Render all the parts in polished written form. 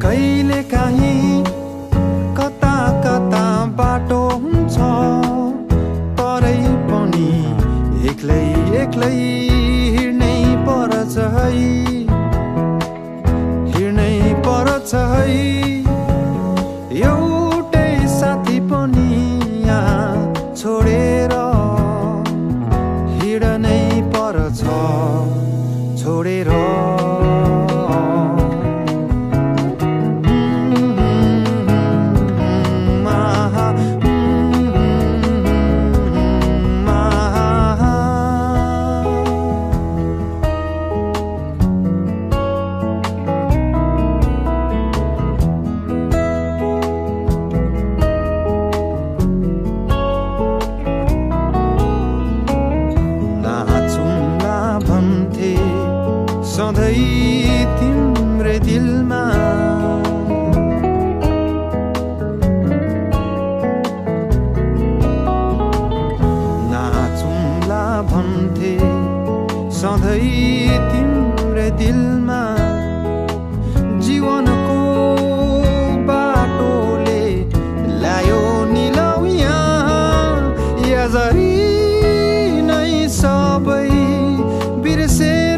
कहिले काहीँ कता कता बाटो हुन्छ तरै पनि एक्लै एक्लै हिँड्नै पर्छ है हिँड्नै पर्छ है एउटै साथी पनि यहाँ छोडेर हिँड्नै पर्छ छोडेर सधैँ तिम्रै दिलमा नाचौँला भन्थे सधैँ तिम्रै दिलमा जीवनको बाटोले ल्यायो निलौ यहाँ यसरी नै सबै बिर्सेर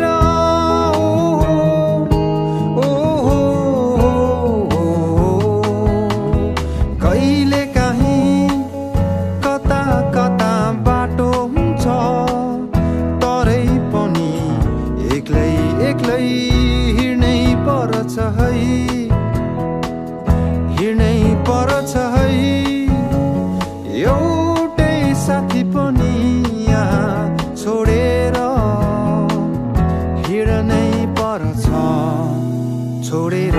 एक्लै हिँड्नै पर्छ है हिँड्नै पर्छ है एउटै साथी पनि यहाँ छोडेर हिँड्नै पर्छ छोडेर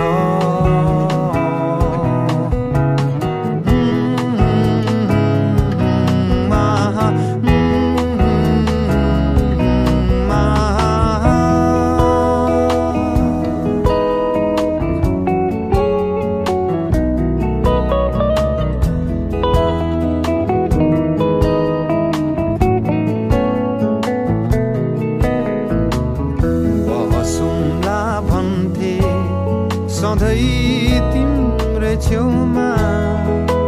सधैँ तिम्रै छेउमा